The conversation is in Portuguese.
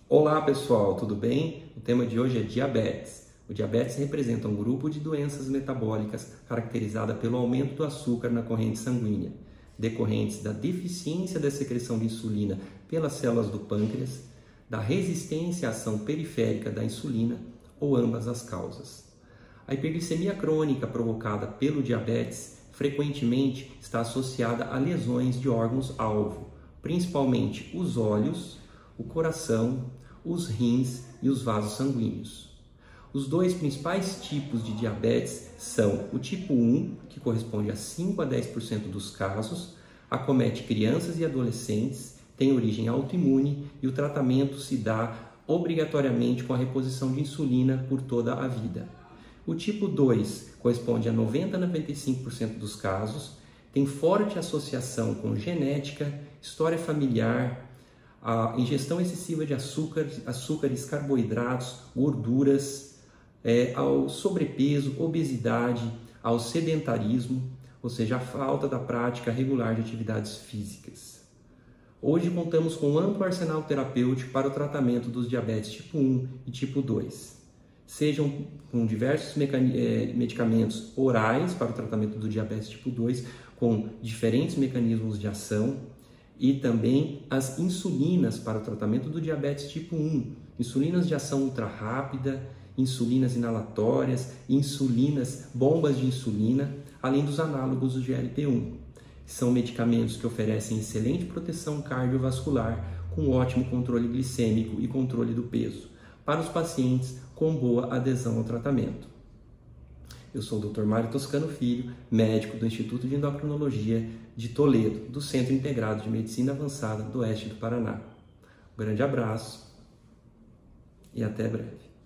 Olá pessoal, tudo bem? O tema de hoje é diabetes. O diabetes representa um grupo de doenças metabólicas caracterizada pelo aumento do açúcar na corrente sanguínea, decorrentes da deficiência da secreção de insulina pelas células do pâncreas, da resistência à ação periférica da insulina ou ambas as causas. A hiperglicemia crônica provocada pelo diabetes frequentemente está associada a lesões de órgãos-alvo, principalmente os olhos, o coração, os rins e os vasos sanguíneos. Os dois principais tipos de diabetes são o tipo 1, que corresponde a 5 a 10% dos casos, acomete crianças e adolescentes, tem origem autoimune e o tratamento se dá obrigatoriamente com a reposição de insulina por toda a vida. O tipo 2 corresponde a 90 a 95% dos casos, tem forte associação com genética, história familiar, a ingestão excessiva de açúcares, carboidratos, gorduras, ao sobrepeso, obesidade, ao sedentarismo, ou seja, a falta da prática regular de atividades físicas. Hoje contamos com um amplo arsenal terapêutico para o tratamento dos diabetes tipo 1 e tipo 2. Sejam com diversos medicamentos orais para o tratamento do diabetes tipo 2, com diferentes mecanismos de ação, e também as insulinas para o tratamento do diabetes tipo 1, insulinas de ação ultra rápida, insulinas inalatórias, insulinas, bombas de insulina, além dos análogos do GLP-1. São medicamentos que oferecem excelente proteção cardiovascular, com ótimo controle glicêmico e controle do peso, para os pacientes com boa adesão ao tratamento. Eu sou o Dr. Mário Toscano Filho, médico do Instituto de Endocrinologia de Toledo, do Centro Integrado de Medicina Avançada do Oeste do Paraná. Um grande abraço e até breve.